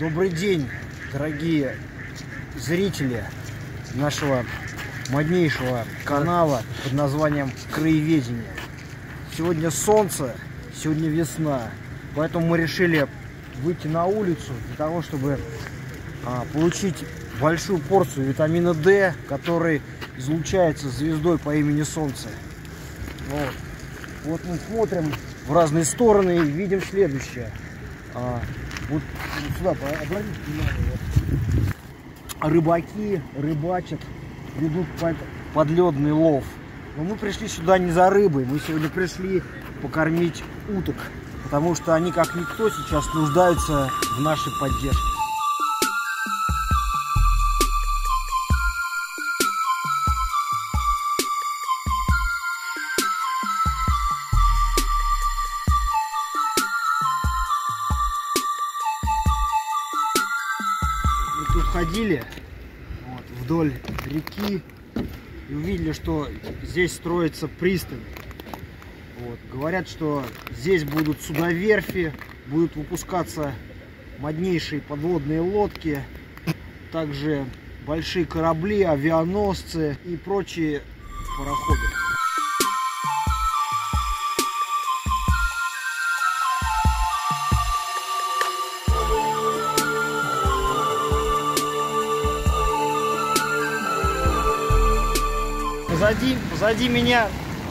Добрый день, дорогие зрители нашего моднейшего канала под названием Краеведение. Сегодня солнце, сегодня весна, поэтому мы решили выйти на улицу для того, чтобы получить большую порцию витамина D, который излучается звездой по имени Солнце. Вот мы смотрим в разные стороны и видим следующее. Вот сюда обратите внимание. Рыбаки рыбачат, ведут подледный лов. Но мы пришли сюда не за рыбой, мы сегодня пришли покормить уток, потому что они как никто сейчас нуждаются в нашей поддержке. Мы тут ходили вдоль реки и увидели, что здесь строится пристань. Говорят, что здесь будут судоверфи, будут выпускаться моднейшие подводные лодки, также большие корабли, авианосцы и прочие пароходы. Позади меня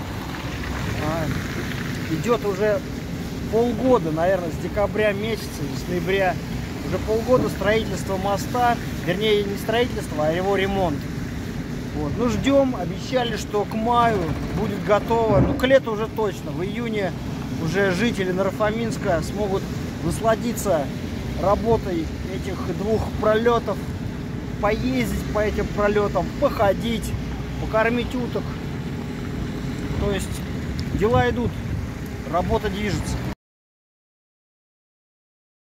идет уже полгода, наверное, с декабря месяца, с ноября, уже полгода строительства моста, вернее не строительство, а его ремонт. Ну ждем, обещали, что к маю будет готово, ну к лету уже точно, в июне уже жители Наро-Фоминска смогут насладиться работой этих двух пролетов, поездить по этим пролетам, походить, покормить уток. То есть дела идут, работа движется.